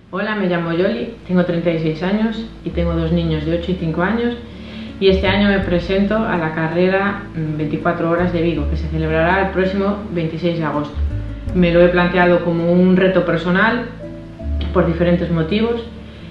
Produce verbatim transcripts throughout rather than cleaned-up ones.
Hola, me llamo Yoli, tengo treinta y seis años y tengo dos niños de ocho y cinco años y este año me presento a la carrera veinticuatro horas de Vigo, que se celebrará el próximo veintiséis de agosto. Me lo he planteado como un reto personal por diferentes motivos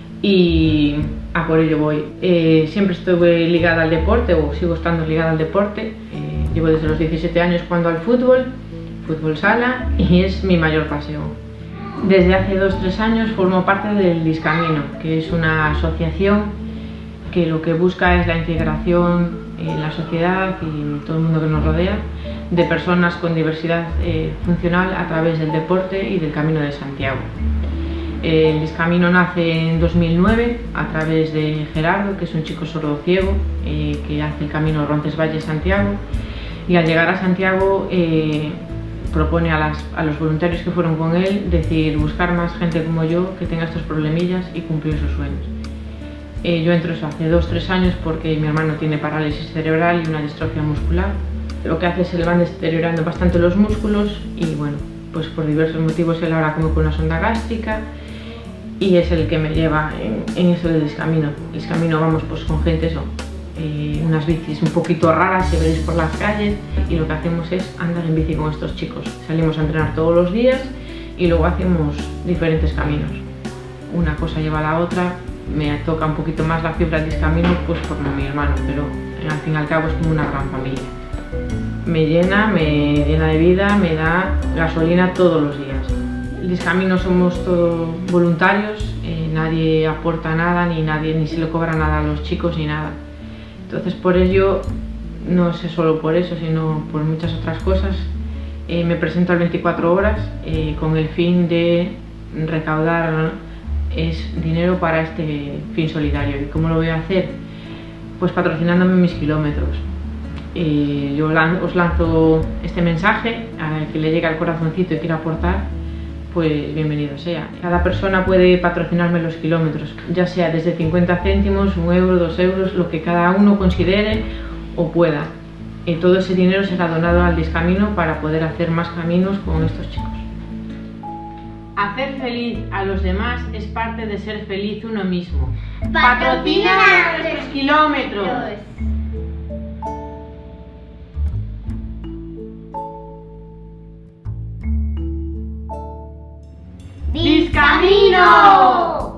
y a por ello voy. Eh, siempre estuve ligada al deporte o sigo estando ligada al deporte. Eh, llevo desde los diecisiete años jugando al fútbol, fútbol sala, y es mi mayor pasión. Desde hace dos o tres años formo parte del Discamino, que es una asociación que lo que busca es la integración en la sociedad y en todo el mundo que nos rodea de personas con diversidad eh, funcional a través del deporte y del Camino de Santiago. El Discamino nace en dos mil nueve a través de Gerardo, que es un chico sordo-ciego eh, que hace el camino Roncesvalles-Santiago, y al llegar a Santiago eh, propone a, las, a los voluntarios que fueron con él decir buscar más gente como yo que tenga estos problemillas y cumplir sus sueños. Eh, yo entro eso hace dos o tres años porque mi hermano tiene parálisis cerebral y una distrofia muscular. Lo que hace es que se le van deteriorando bastante los músculos y bueno, pues por diversos motivos él ahora come con una sonda gástrica y es el que me lleva en, en eso del Discamino. El Discamino vamos pues con gente eso, eh, unas bicis un poquito raras que veréis por las calles y lo que hacemos es andar en bici con estos chicos. Salimos a entrenar todos los días y luego hacemos diferentes caminos. Una cosa lleva a la otra, me toca un poquito más la fibra del Discamino pues por mi hermano, pero al fin y al cabo es como una gran familia. Me llena, me llena de vida, me da gasolina todos los días. El Discamino somos todos voluntarios, eh, nadie aporta nada, ni nadie ni se le cobra nada a los chicos ni nada. Entonces por ello, no sé solo por eso, sino por muchas otras cosas, eh, me presento al veinticuatro horas eh, con el fin de recaudar ¿no? es dinero para este fin solidario. ¿Y cómo lo voy a hacer? Pues patrocinándome mis kilómetros. Eh, yo os lanzo este mensaje, a que le llegue al corazoncito y quiera aportar, pues bienvenido sea. Cada persona puede patrocinarme los kilómetros, ya sea desde cincuenta céntimos, un euro, dos euros, lo que cada uno considere o pueda. Eh, todo ese dinero será donado al Discamino para poder hacer más caminos con estos chicos. Hacer feliz a los demás es parte de ser feliz uno mismo. ¡Patrocina nuestros kilómetros! ¡Discamino!